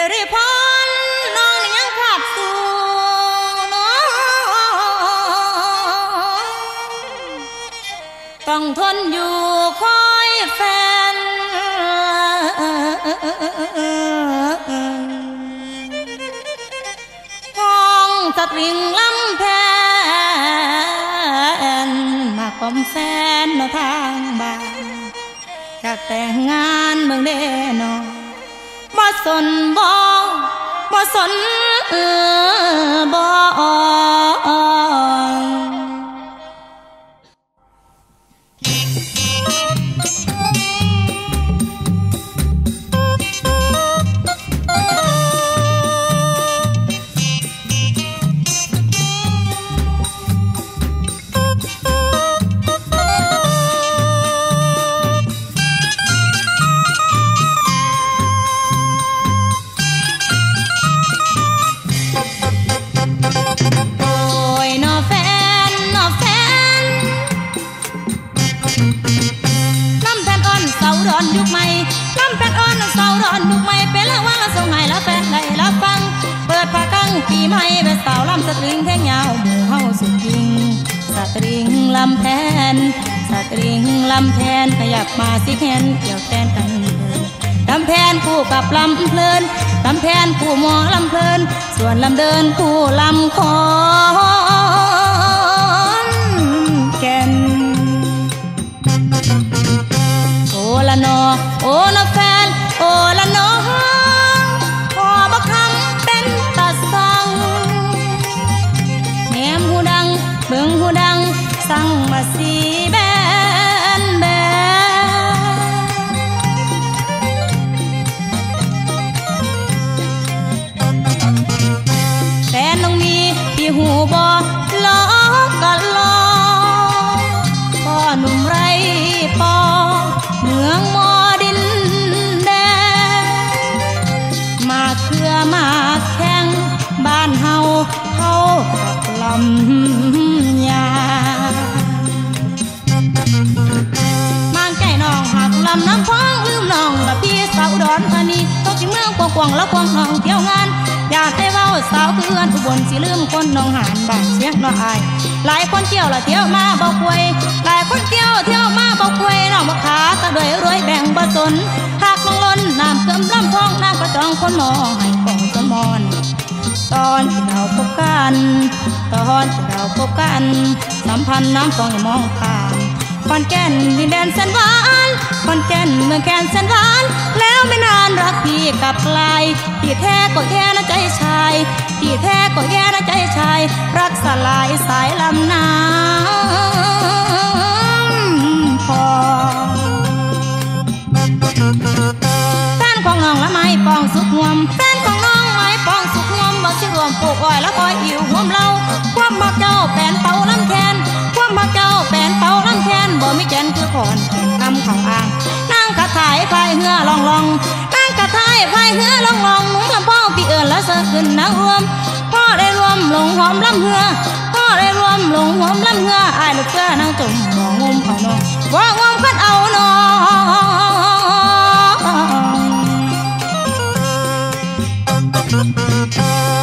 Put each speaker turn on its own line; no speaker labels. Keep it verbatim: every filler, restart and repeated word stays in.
ริพรน้องนี่ยังขาดสู่น้องต้องทนอยู่คอยแฟนห้องสตริงลำแพนมาคอมแฟนในทางบ้านอยากแต่งงานเมืองเดนอบ่สนบ่บ่สนเออบ่ยุคใหม่ลำแพนอ่อนเสาร้อนยุคใหม่เป็นละว่าละส่งให้ละแฟนได้ละฟังเปิดผ้ากังปีใหม่เป็นสาวลำสตริงแท่งยาวหมู่เฮาสุดจริงสตริงลำแพนสตริงลำแพนขยับมาสิแขนเกี่ยวแขนกันเลยลำแพนคู่กับลำเพลินลำแพนคู่หมอลำเพลินส่วนลำเดินคู่ลำคอนแก่นโอละนอโอละแฟนโอละนอพอบักคำเป็นตาสังแหมหูดังเบิ่งหูดังสั่งมาสีแบนแบแฟนน้องมีที่หูบ่ล้อกันล้อพ่อหนุ่มไรปอเมืองมอดินแดงมาเครือมาแข่งบ้านเฮาเฮากับลำยาบางใจน้องหักลำน้ำพองลืมน้องละพี่สาวอุดรธานีตกที่เมืองกวางๆแล้วควงน้องเที่ยวงานอยากได้เว้าสาวเพื่อนอุบลสิลืมคนน้องหานบ้านเสียงน้องอายหลายคนเที่ยวละเที่ยวมาบอกควยหลายคนเที่ยวเที่ยวมาบอกควยน้องมาขาตะด้วยรวยแบ่งบ่สนหากมองล้นน้ำเติมลำพองน้ำกระจองคนมองให้กองสมอนตอนที่เราพบกันตอนที่เราพบกันสัมพันธ์น้ำฟองอย่ามองผ่านคอนแก่นดินแดนแสนหวานคอนแก่นเมืองแก่นแสนหวานแล้วไม่นานรักพี่กลับไกลที่แท้ก็แค่นะใจชายที่แท้ก็แค่นะใจชายรักสลายสายลำน้ำพอแฟนของน้องละไม้ปองสุกงวมแฟนของน้องไม้ปองสุกงวมบ่สิรวมปลูกอ้อยแล้วคอยอิ่วห่วมเล่าความมักเจ้าแฟนเป่าลำแคนความมักเจ้าแฟนเป่าลำแคนบ่มีแกนคือขอนคำของอ่างนั่งกระถ่ายพายเหือลองลองนั่งกระถ่ายพายเหือลองลองมุ้งลำพ่อพี่เอิญแล้วเสือขึ้นนางรวมพ่อได้รวมลงหอมลำเหือพ่อได้รวมลงหอมลำเหืออายลูกเสือนางจมบ่งมเอาน้องบ่งมคัดเอาน้อง